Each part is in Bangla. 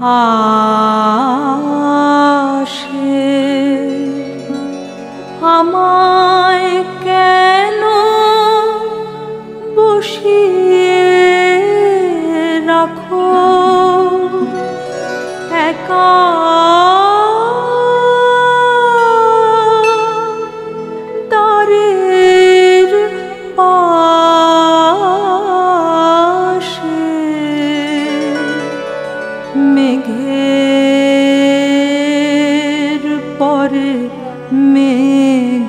আসে আমায় কেন বসিয়ে রাখো একা দ্বারের পাশে মেঘের পরে মেঘ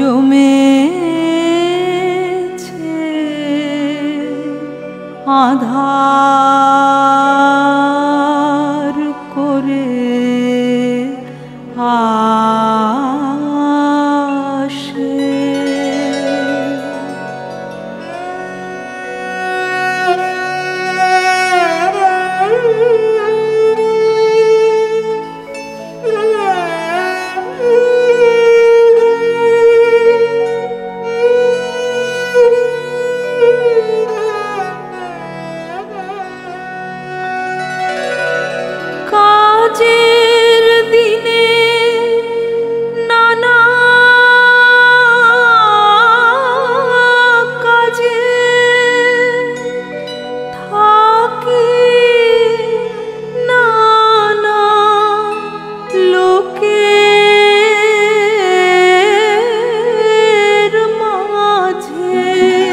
জমেছে আধার করে আসে কাজের দিনে নানা কাজে থাকি নানা লোকের মাঝে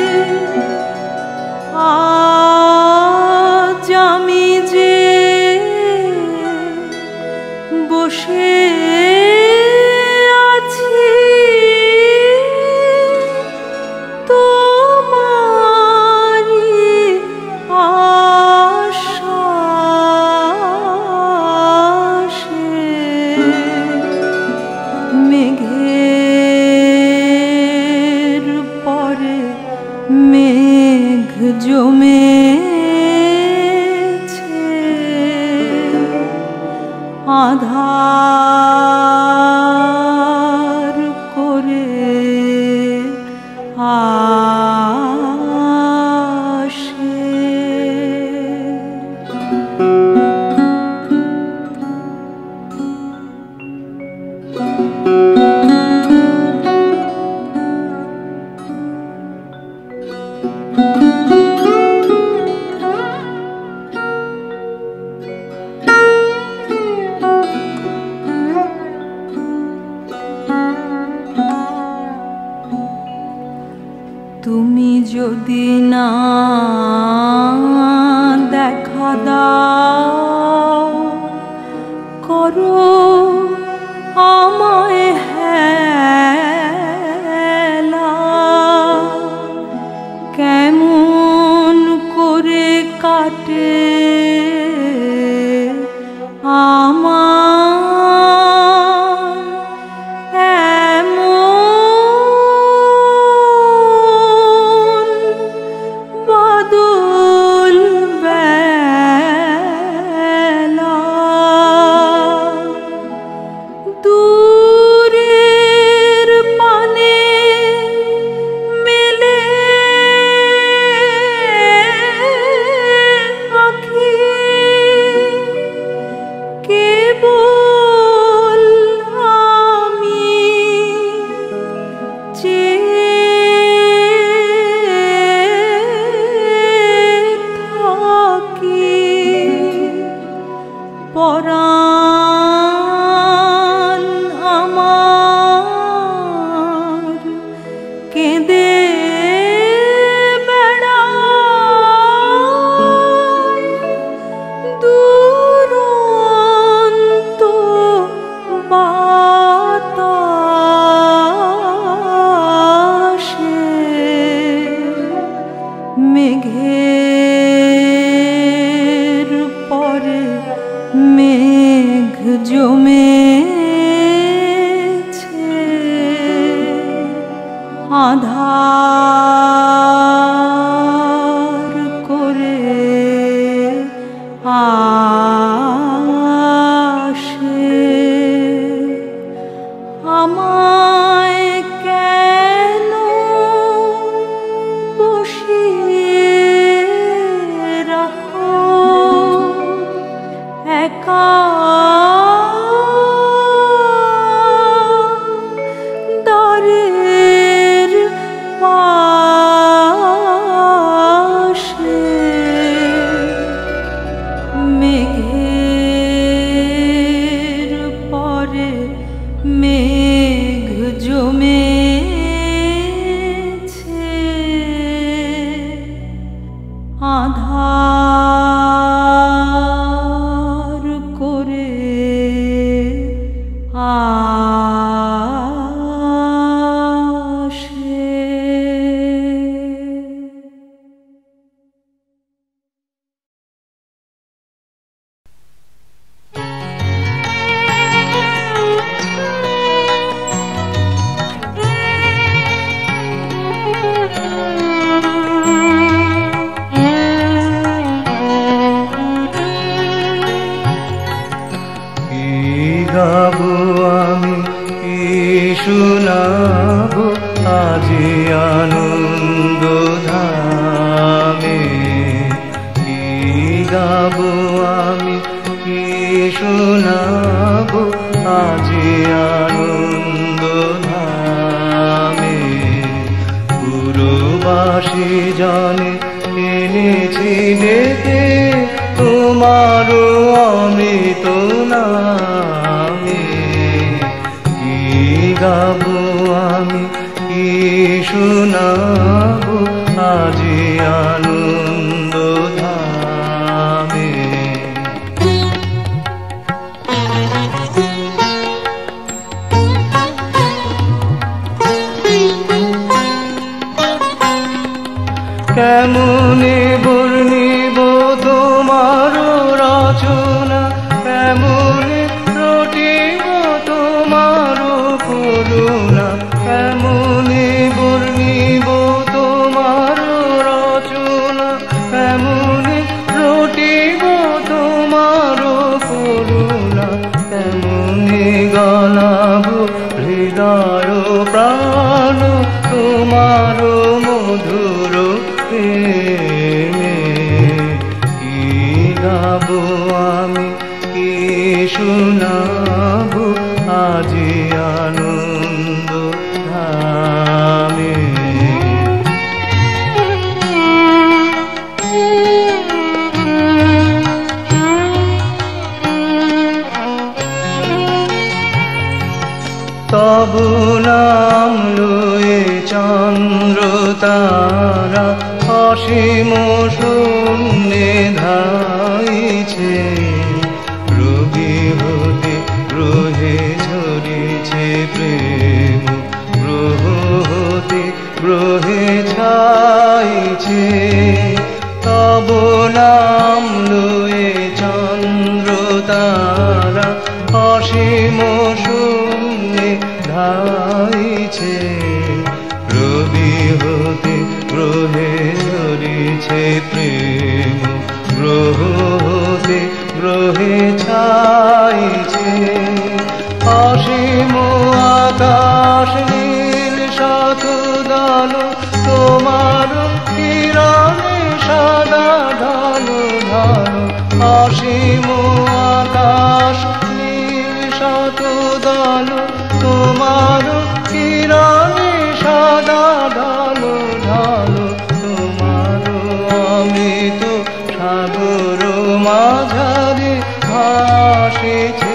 আজ আমি যে বসে আছি তোমারি আশ্বাসে মেঘের পরে মেঘ জমেছে আধার করে আসে তুমি যদি না দেখা দাও করো আমায় হেলা কেমন করে কাটে পরাণ আমার কেঁদে বেড়ায় দুরন্ত বাতাসে মেঘের পরে মেঘ জমেছে আধার করে আসে আমায় কেন বসিয়ে রাখো একা গাবো আমি, কি শোনাবো আজি আনন্দ ধামে। কি গাবো আমি, কি শোনাবো আজি আনন্দ ধামে। পুরবাসী জানে এনেছি ডেকে তোমারও অমৃত নামে। কি গাবো আমি, কি শোনাবো আজি আনন্দ ধামে। কেমনে বর্ণিব তোমার রচনা, কেমনে রটিব তোমার করুণা। কেমনে বর্ণিব তোমার রচনা, কেমনে রটিব তোমার করুণা। কেমনে গালাব হৃদয় প্রাণ তোমার মধুর প্রেমে। কি গাবো আমি, কি শোনাবো আজি আনন্দ ধামে। তব নাম লয়ে চন্দ্র তারা অসীম শূন্যে ধাইছে। রোগী হতে গ্রহে ঝরিছে প্রেম, গ্রহ হতে গ্রহে ছাইছে। তব নাম লয়ে চন্দ্র তারা অসীম শূন্যে ধাইছে। রবি হতে গ্রহে ঝরিছে প্রেম, গ্রহ হতে গ্রহে ছাইছে। অসীম আকাশ নীল শতদল তোমার কিরণে সদা ঢালো ঢালো। অসীম আকাশ নীল শতদল তোমার কিরণে সদা ঢালো ঢালো। তোমার অমৃত সাগর মাঝারে ভাসিছে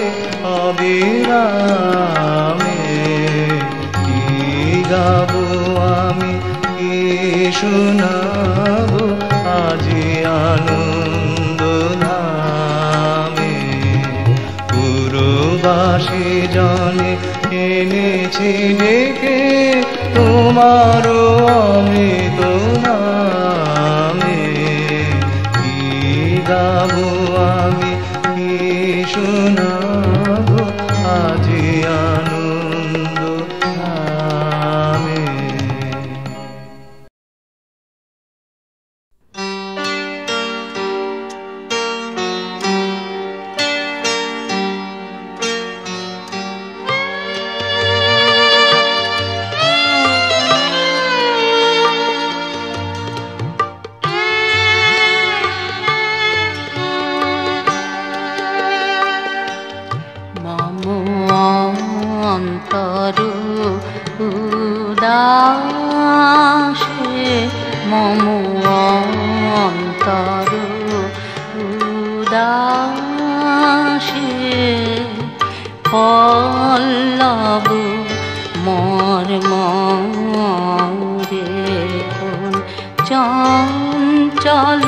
অবিরামে। কি গাবো আমি, কি শোনাবো আজি আনন্দ ধামে। পুরবাসী জনে এনেছি ডেকে তোমারও অমৃত নামে। কি গাবো আমি, কি শোনাবো আজি আনন্দ ধামে। অন্তরু উদাসে, মম অন্তরু উদাসে। পল্লব মর্ম দেখুন চঞ্চল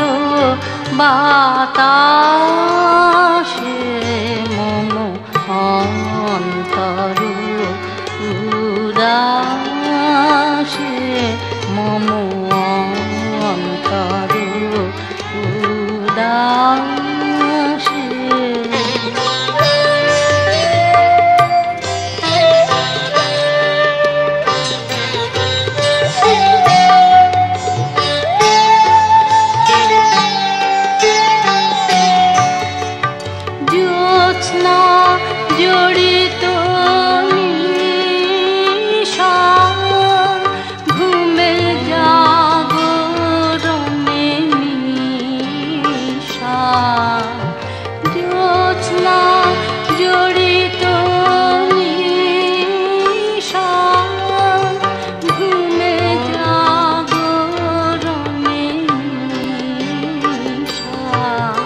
বাতাসে। মম অন্তরু উদাসে, মম অন্তরু উদাসে। জ্যোৎস্না জড়িত নিশা ঘুমে জাগরণে নিশা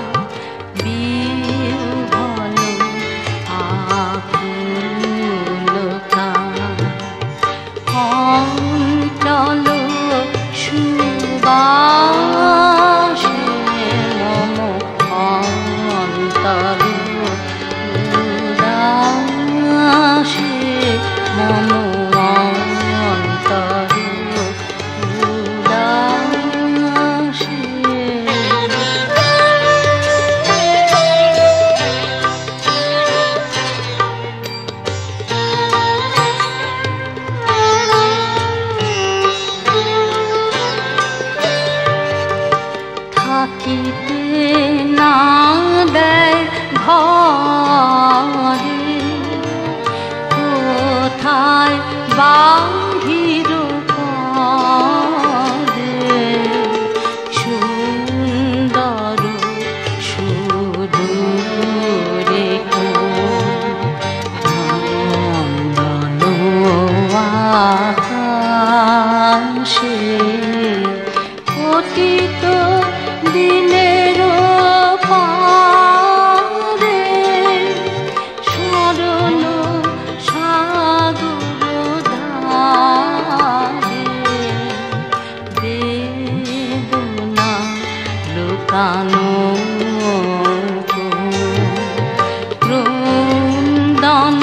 বিহ্বল আকুলতা অঞ্চল সুবাসে মম অন্তর উদাসে মম অন্তর উদাসে। থাকিতে না দেয় ঘরে কোথায় বাহির করে সুন্দর সুদূরে নন্দন আকাশে অতীত দিনের পারে স্মরণ সাগর ধারে বেদনা লুকানো ক্রন্দন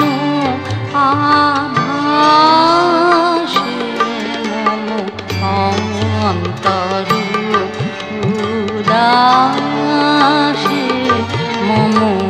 আভাসে মম অন্তর উদাসে মম